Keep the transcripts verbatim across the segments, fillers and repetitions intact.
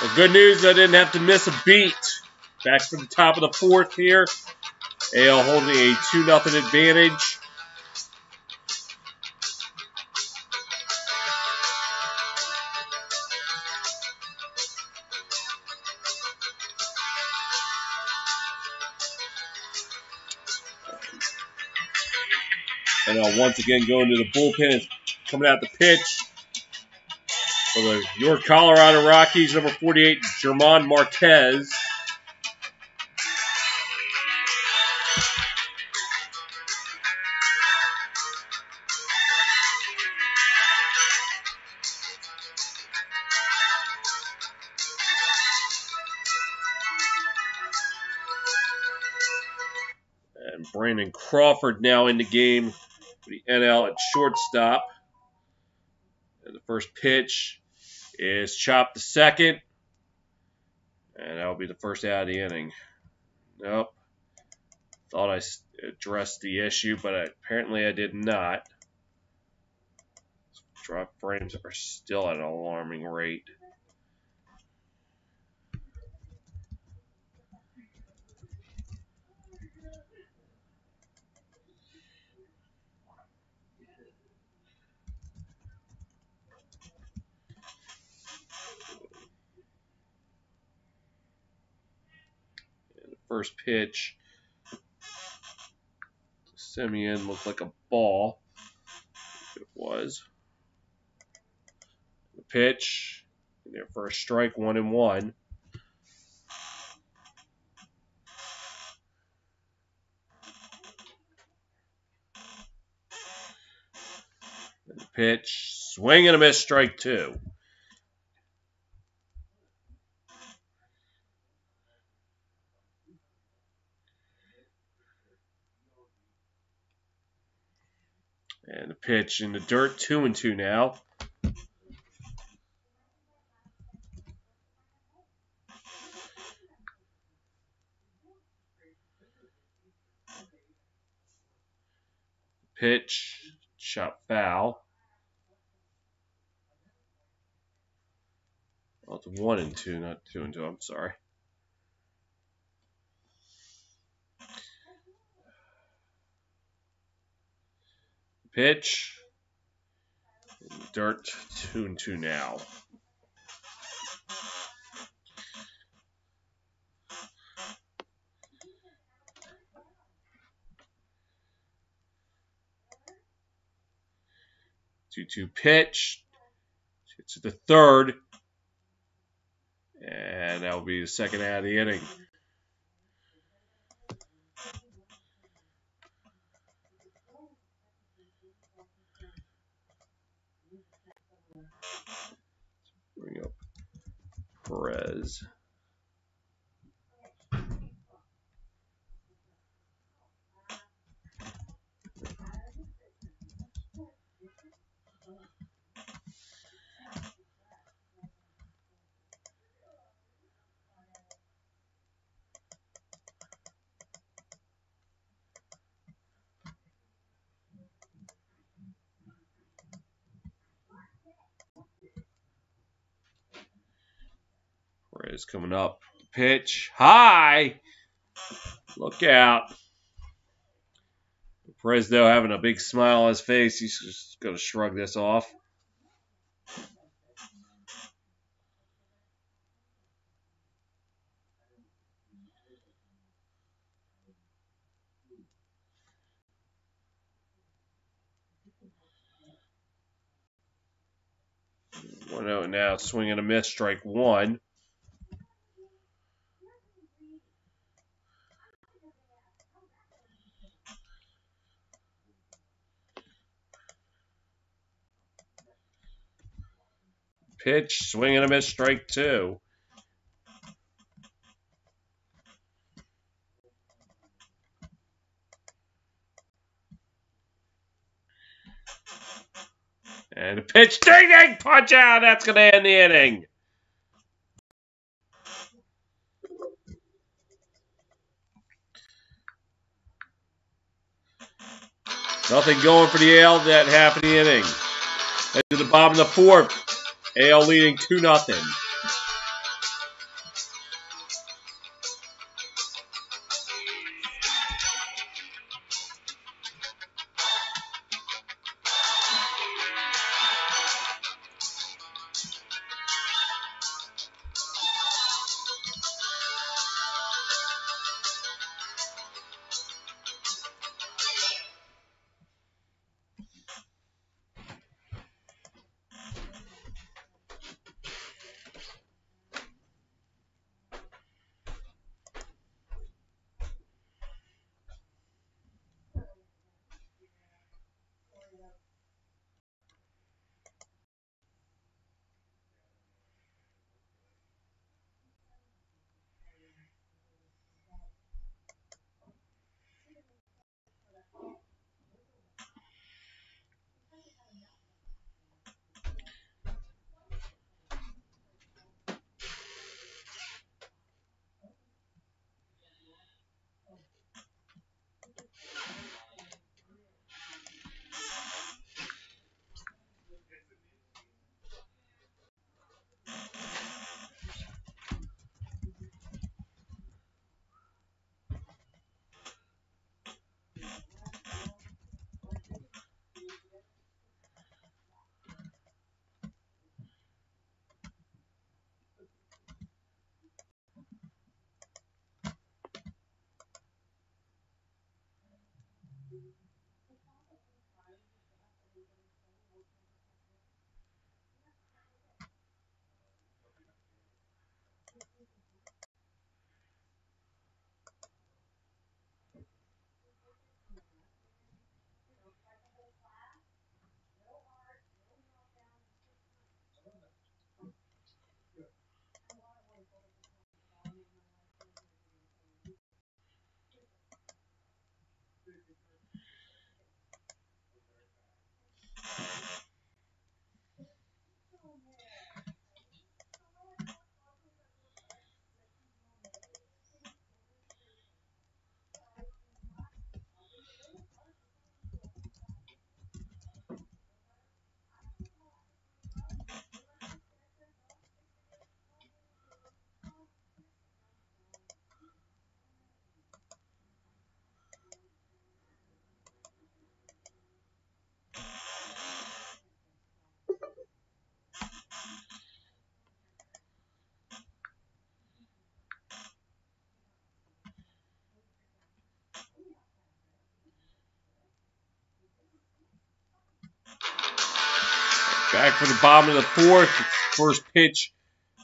The good news, I didn't have to miss a beat. Back from the top of the fourth here. A L holding a two nothing advantage. And uh, once again going to the bullpen is coming out the pitch for the your Colorado Rockies, number forty-eight, German Marquez. And Brandon Crawford now in the game for the N L at shortstop. And the first pitch is chopped to second. And that'll be the first out of the inning. Nope. Thought I addressed the issue, but apparently I did not. Drop frames are still at an alarming rate. First pitch, Simeon looked like a ball. It was. The pitch, in their first strike, one and one. And the pitch, swing and a miss, strike two. And the pitch in the dirt, two and two now. Pitch, shot foul. Oh, it's one and two, not two and two. I'm sorry. Pitch. In the dirt, two and two now. two two pitch. It's the third. And that will be the second out of the inning. Bring up Perez. Perez coming up. Pitch. High. Look out. Perez, though, having a big smile on his face. He's just going to shrug this off. one oh now. Swing and a miss. Strike one. Pitch, swing and a miss, strike two. And a pitch, ding ding, punch out. That's going to end the inning. Nothing going for the A L that half of the inning. Head to the bottom of the fourth. A L leading two nothing. Back for the bottom of the fourth. First pitch.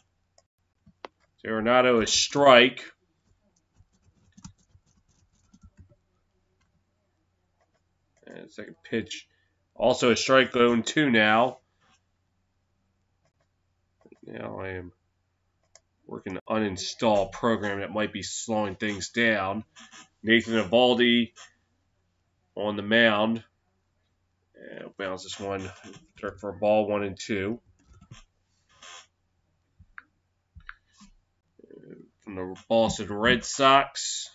Arenado is strike. And second pitch. Also a strike, going two now. Now I am working to uninstall a program that might be slowing things down. Nathan Eovaldi on the mound. And bounce this one for a ball, one and two. From the Boston Red Sox.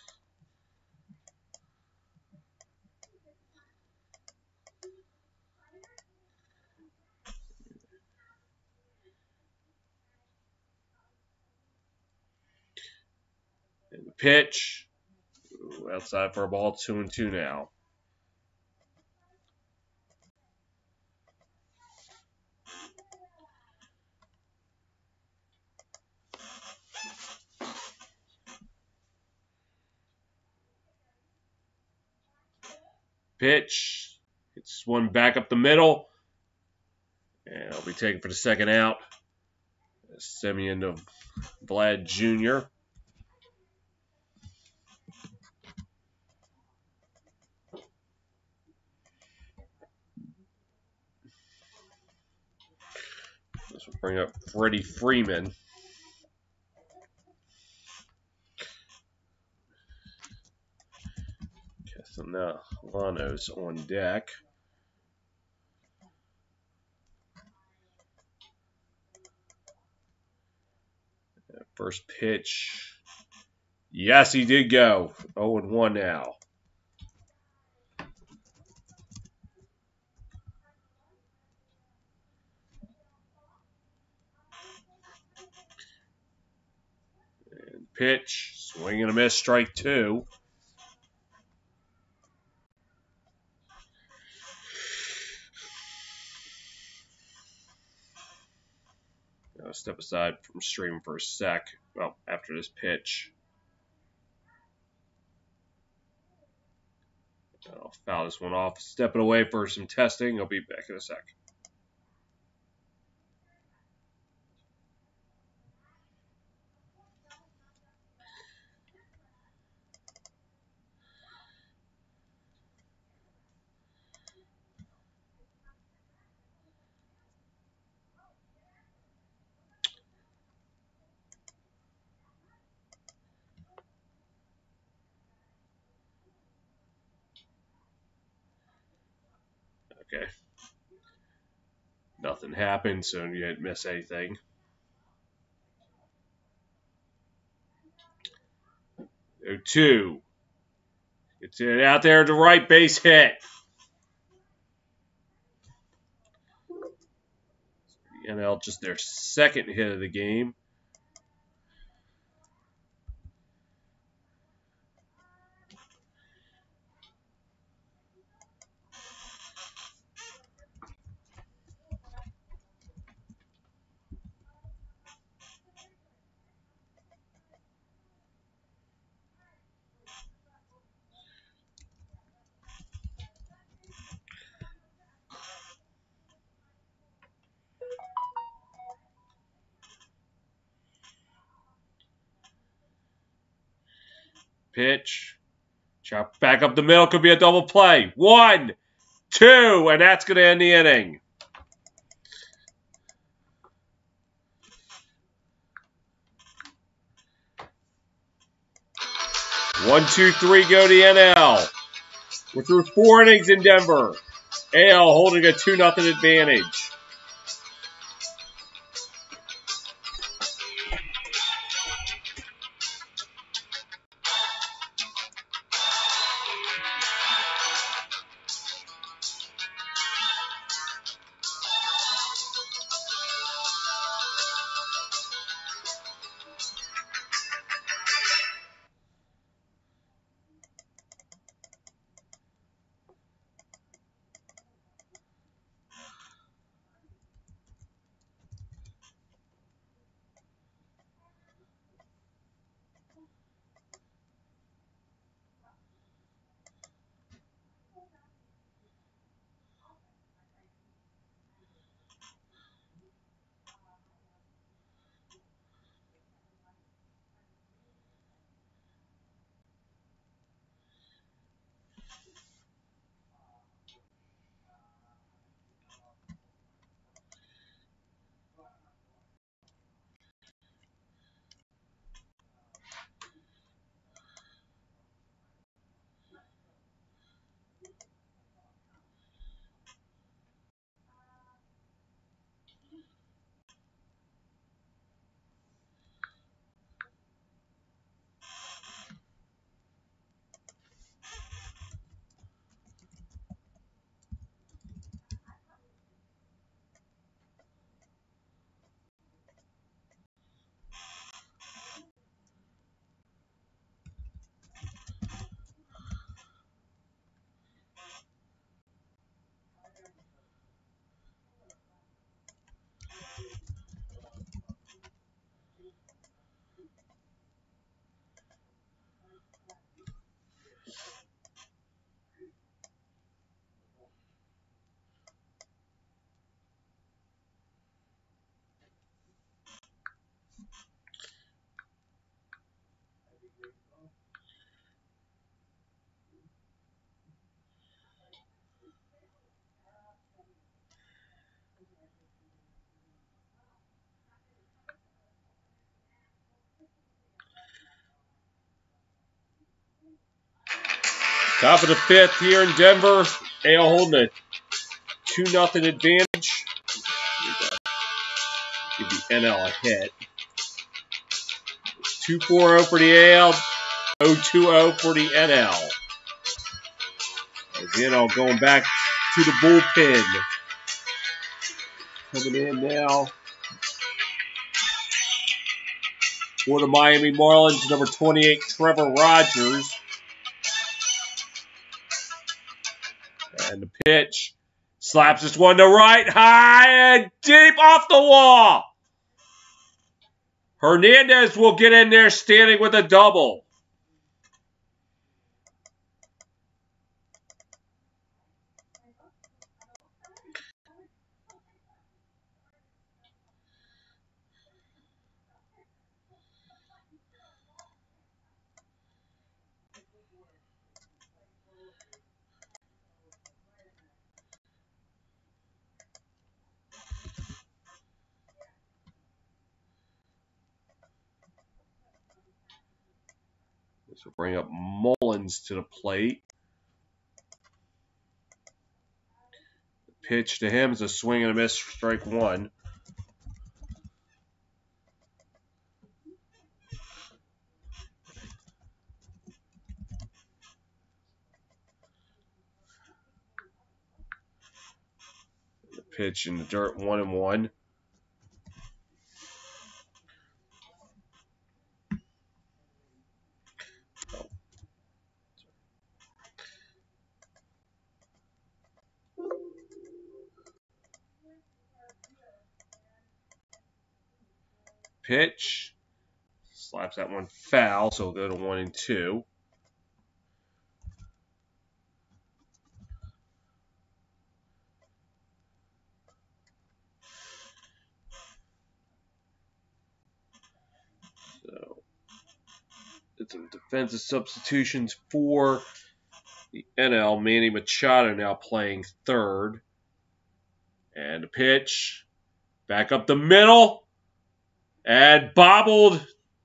And the pitch. Ooh, outside for a ball, two and two now. Pitch. It's one back up the middle. And I'll be taken for the second out. Semyon to Vlad Junior This will bring up Freddie Freeman. Castellanos on deck. First pitch. Yes, he did go. oh and one now. And pitch. Swing and a miss, strike two. I'll step aside from stream for a sec. Well, after this pitch. I'll foul this one off. Stepping away for some testing. I'll be back in a sec. Okay. Nothing happened, so you didn't miss anything. oh two. It's it out there to right, base hit. The N L just their second hit of the game. Pitch. Chop back up the middle. Could be a double play. One, two, and that's going to end the inning. One, two, three, go to N L. We're through four innings in Denver. A L holding a two nothing advantage. Top of the fifth here in Denver. A L holding a two nothing advantage. Give the N L a hit. two four oh for the A L. oh two oh for the N L. As the N L going back to the bullpen. Coming in now for the Miami Marlins, number twenty-eight, Trevor Rogers. And the pitch. Slaps this one to right, high and deep off the wall. Hernandez will get in there standing with a double. This will bring up Mullins to the plate. The pitch to him is a swing and a miss, strike one. The pitch in the dirt, one and one. Pitch. Slaps that one foul, so we'll go to one and two. So, did some defensive substitutions for the N L. Manny Machado now playing third. And the pitch. Back up the middle. And bobbled.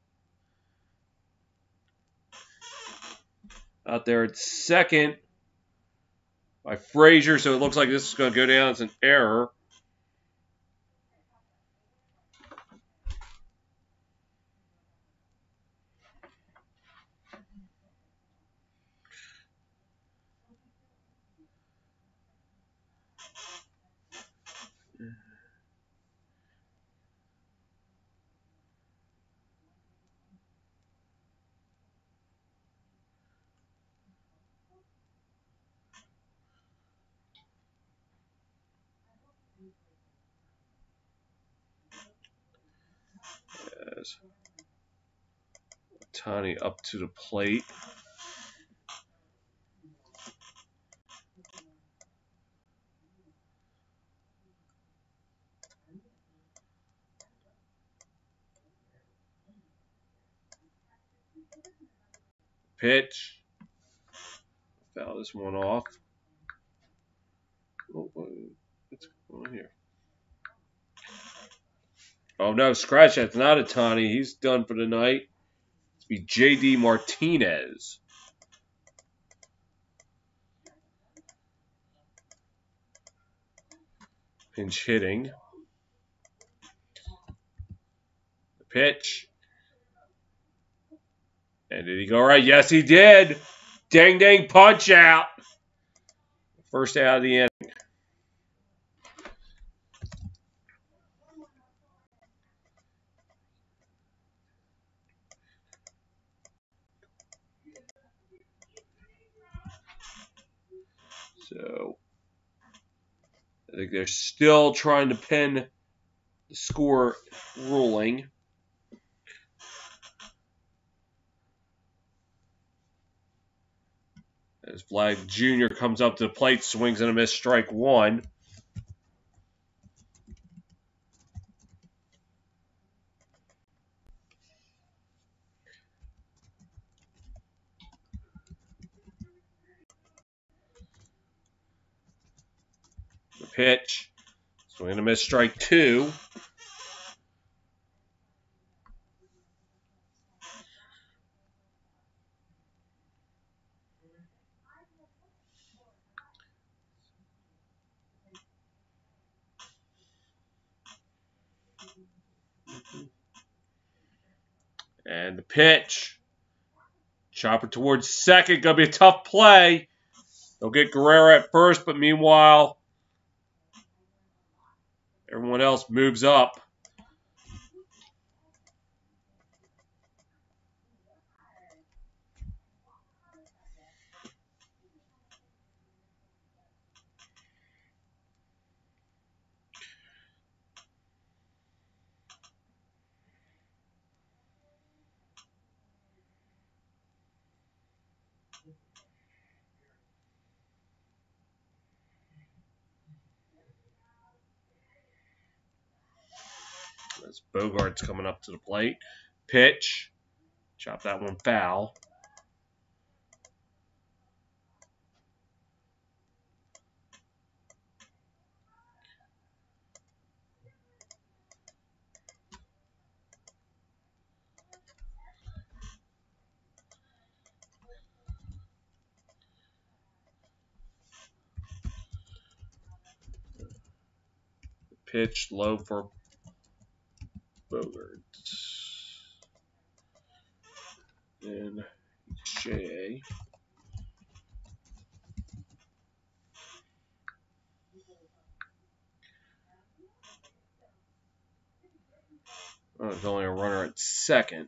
Out there at second by Frazier. So it looks like this is going to go down as an error. As Tani up to the plate. Pitch. Foul this one off. Oh, what's going on here? Oh no, scratch that's not a Tani. He's done for the night. It's be J D Martinez. Pinch hitting. The pitch. And did he go right? Yes, he did. Dang, dang, punch out. First out of the inning. So, I think they're still trying to pin the score ruling. As Vlad Junior comes up to the plate, swings and a miss, strike one. The pitch, swing and a miss, strike two. And the pitch. Chopper towards second. Going to be a tough play. They'll get Guerrero at first, but meanwhile, everyone else moves up. As Bogart's coming up to the plate. Pitch. Chop that one foul. Pitch low for Bogart. And Shea. Oh, there's only a runner at second.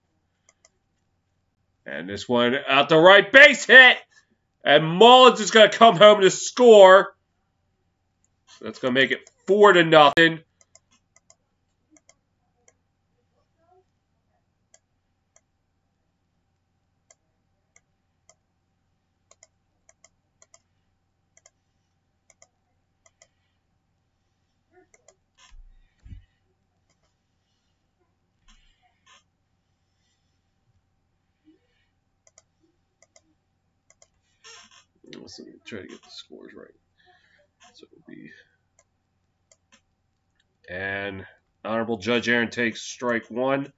And this one out the right, base hit. And Mullins is going to come home to score. That's going to make it four to nothing. Let's try to get the scores right. So it'll be, and Honorable Judge Aaron takes strike one.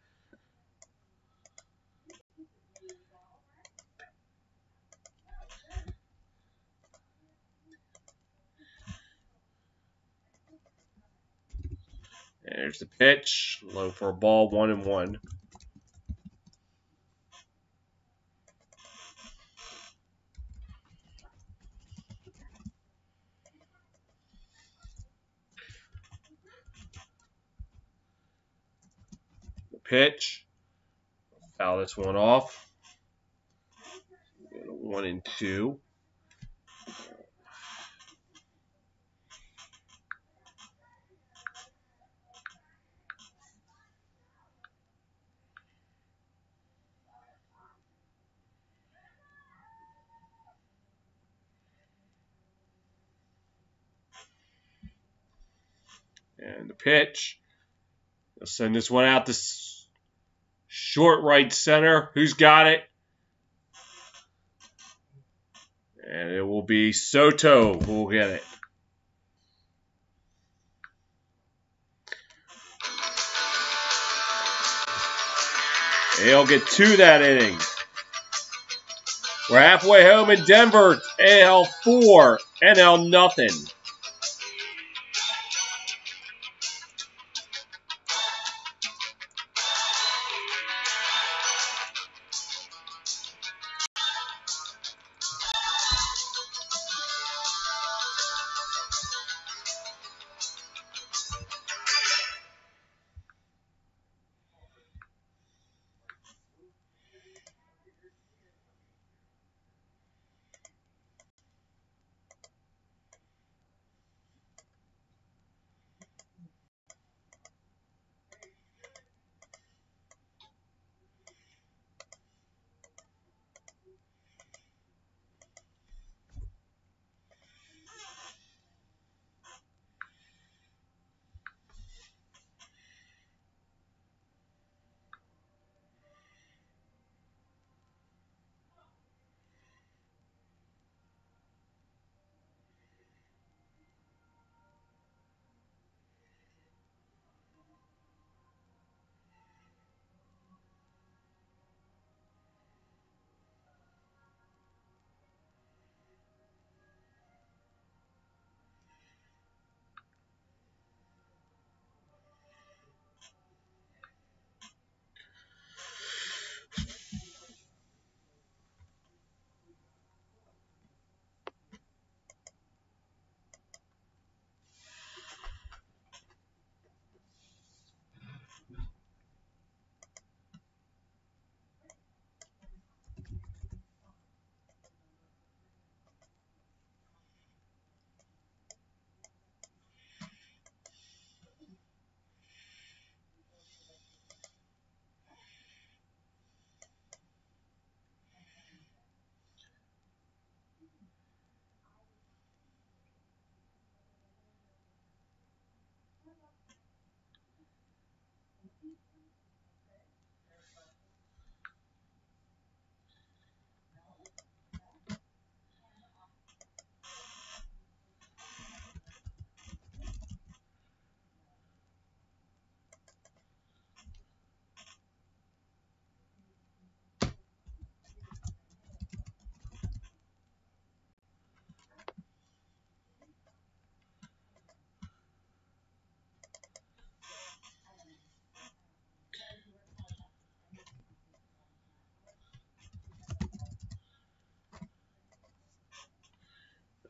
And there's the pitch, low for a ball, one and one. Pitch. Foul this one off. One and two. And the pitch. They'll send this one out to short right center. Who's got it? And it will be Soto who will get it. They'll get two that inning. We're halfway home in Denver. A L four, N L nothing.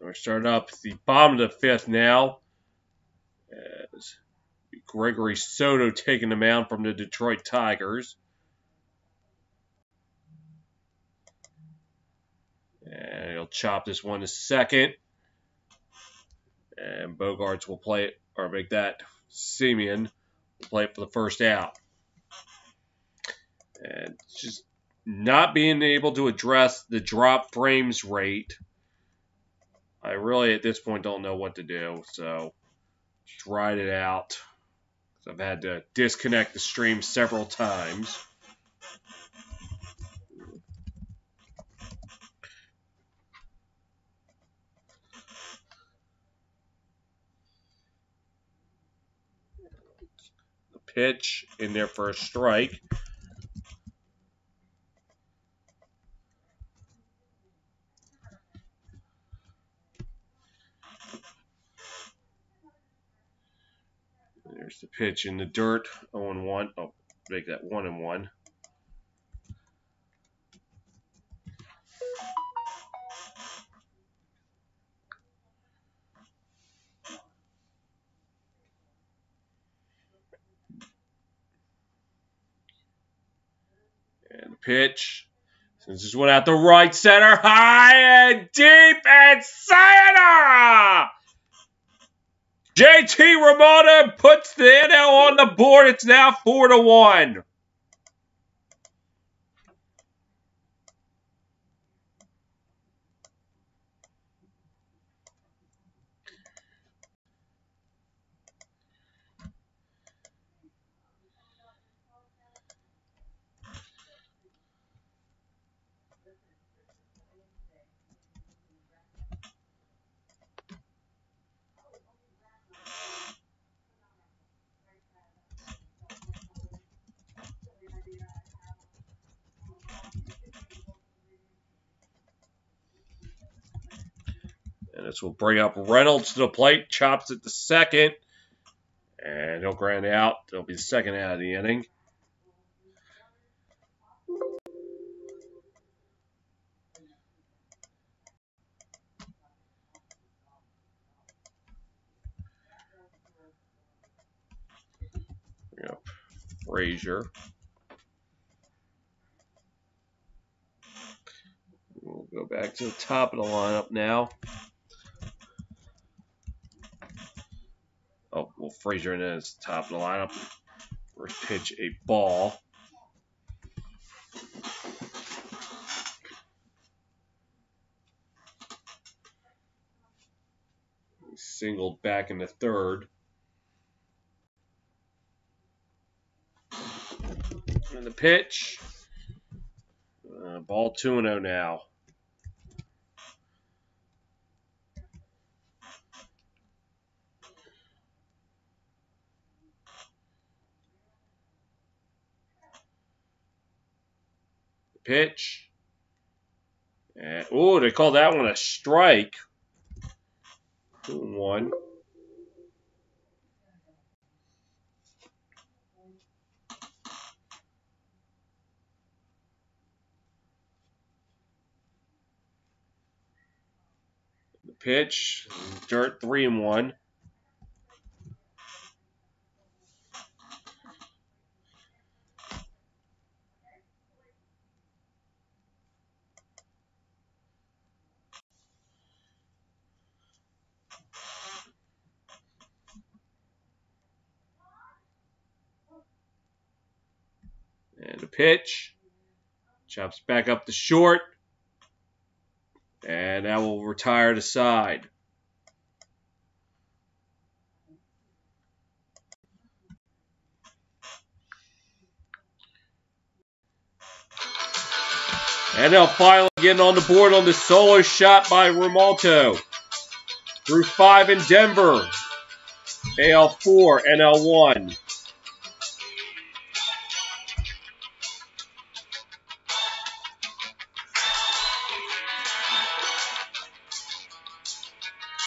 We're starting up the bottom of the fifth now. As Gregory Soto taking the mound from the Detroit Tigers. And he'll chop this one to second. And Bogarts will play it, or make that Simeon will play it for the first out. And just not being able to address the drop frames rate. I really, at this point, don't know what to do. So, just ride it out. I've had to disconnect the stream several times. The pitch in there for a strike. There's the pitch in the dirt, oh and one. Oh, make that one and one. And the pitch. Since this one out the right center, high and deep, and sayonara! J T Ramona puts the N L on the board. It's now four to one. And this will bring up Reynolds to the plate, chops it to second, and he'll ground out. It'll be the second out of the inning. Yep. Frazier. We'll go back to the top of the lineup now. Oh, well, Frazier in is top of the lineup. First pitch, a ball. He singled back in the third. And the pitch. Uh, ball two and oh now. Pitch. And, oh, they call that one a strike. Two and one. The pitch. Dirt, three and one. And the pitch. Chops back up the short. And that will retire the side. And they'll finally getting on the board on the solo shot by Romalto. Through five in Denver. A L four, N L one.